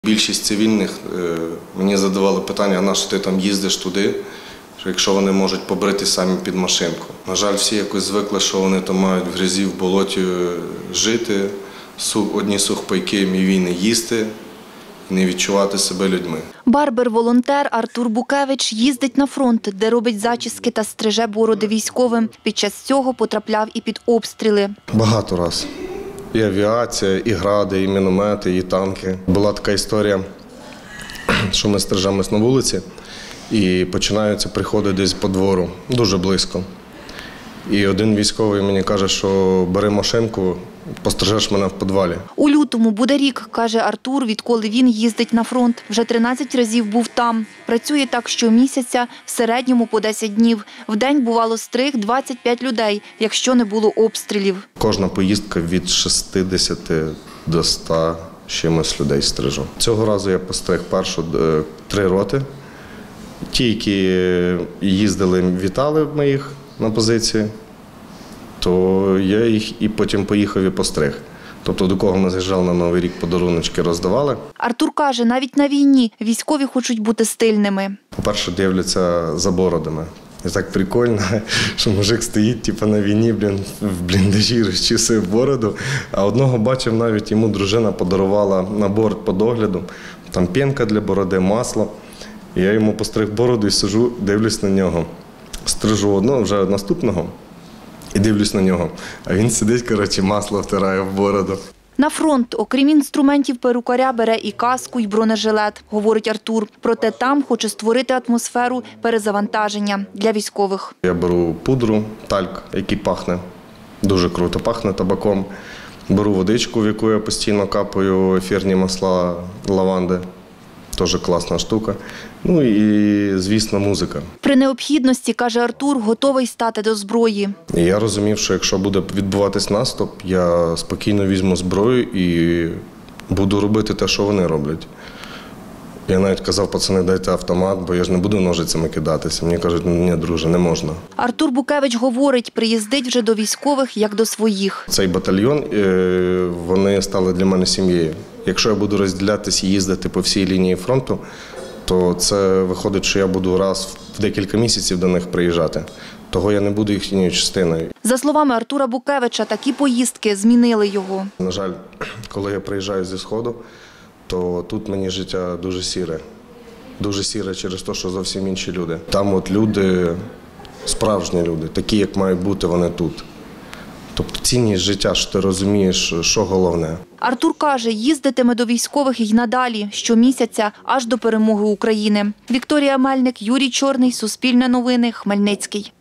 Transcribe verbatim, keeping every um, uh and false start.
Більшість цивільних мені задавали питання, а на що ти там їздиш туди, якщо вони можуть побрити самі під машинку. На жаль, всі якось звикли, що вони там мають в грязі, в болоті жити, одні сухпайки, мівіни їсти і не відчувати себе людьми. Барбер-волонтер Артур Букевич їздить на фронт, де робить зачіски та стриже бороди військовим. Під час цього потрапляв і під обстріли. Багато разів. І авіація, і гради, і міномети, і танки. Була така історія, що ми стрижемось на вулиці і починаються приходи десь по двору, дуже близько. І один військовий мені каже, що бери машинку, пострижеш мене в підвалі. У лютому буде рік, каже Артур, відколи він їздить на фронт. Вже тринадцять разів був там. Працює так щомісяця, в середньому по десять днів. Вдень бувало стриг двадцять п'ять людей, якщо не було обстрілів. Кожна поїздка від шістдесяти до ста чимось людей стрижу. Цього разу я постриг першу три роти. Ті, які їздили, вітали ми їх на позиції, то я їх і потім поїхав і постриг. Тобто до кого ми заїжджали на Новий рік, подаруночки роздавали. Артур каже, навіть на війні військові хочуть бути стильними. По-перше, дивляться за бородами. І так прикольно, що мужик стоїть типу, на війні, блін, в бліндажі розчісує бороду. А одного бачив, навіть йому дружина подарувала набор по догляду. Там пінка для бороди, масло. І я йому постриг бороду і сижу, дивлюсь на нього. Стрижу одного, вже наступного, і дивлюсь на нього. А він сидить, коротше, масло втирає в бороду. На фронт, окрім інструментів перукаря, бере і каску, і бронежилет, говорить Артур. Проте там хоче створити атмосферу перезавантаження для військових. Я беру пудру, тальк, який пахне, дуже круто пахне табаком. Беру водичку, в яку я постійно капаю ефірні масла лаванди. Теж класна штука. Ну і, звісно, музика. При необхідності, каже Артур, готовий стати до зброї. І я розумів, що якщо буде відбуватись наступ, я спокійно візьму зброю і буду робити те, що вони роблять. Я навіть казав, пацани, дайте автомат, бо я ж не буду ножицями кидатися. Мені кажуть, ні, друже, не можна. Артур Букевич говорить, приїздить вже до військових, як до своїх. Цей батальйон, вони стали для мене сім'єю. Якщо я буду розділятися і їздити по всій лінії фронту, то це виходить, що я буду раз в декілька місяців до них приїжджати. Того я не буду їхньою частиною. За словами Артура Букевича, такі поїздки змінили його. На жаль, коли я приїжджаю зі Сходу, то тут мені життя дуже сіре. Дуже сіре через те, що зовсім інші люди. Там от люди, справжні люди, такі, як мають бути вони тут. Тобто цінність життя, що ти розумієш, що головне. Артур каже, їздитиме до військових і надалі, щомісяця, аж до перемоги України. Вікторія Мельник, Юрій Чорний, Суспільне новини, Хмельницький.